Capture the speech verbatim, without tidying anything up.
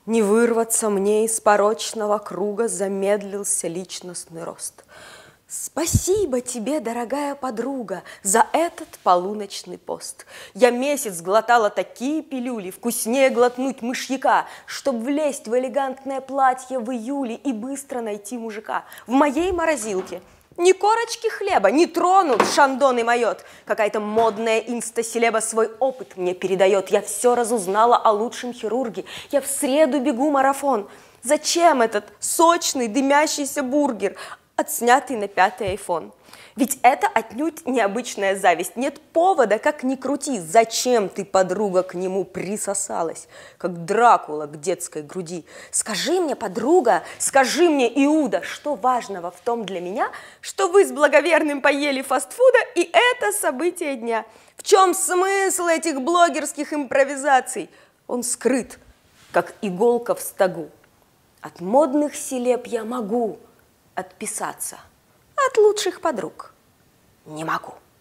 Не вырваться мне из порочного круга, замедлился личностный рост. Спасибо тебе, дорогая подруга, за этот полуночный пост. Я месяц глотала такие пилюли, вкуснее глотнуть мышьяка, чтоб влезть в элегантное платье в июле и быстро найти мужика. В моей морозилке ни корочки хлеба, не тронут Шандон и Майот. Какая-то модная инстаселеба свой опыт мне передает. Я все разузнала о лучшем хирурге. Я в среду бегу марафон. Зачем этот сочный дымящийся бургер, отснятый на пятый айфон? Ведь это отнюдь необычная зависть. Нет повода, как ни крути. Зачем ты, подруга, к нему присосалась, как Дракула к детской груди? Скажи мне, подруга, скажи мне, Иуда, что важного в том для меня, что вы с благоверным поели фастфуда, и это событие дня. В чем смысл этих блогерских импровизаций? Он скрыт, как иголка в стогу. От модных селеб я могу отписаться, от лучших подруг не могу.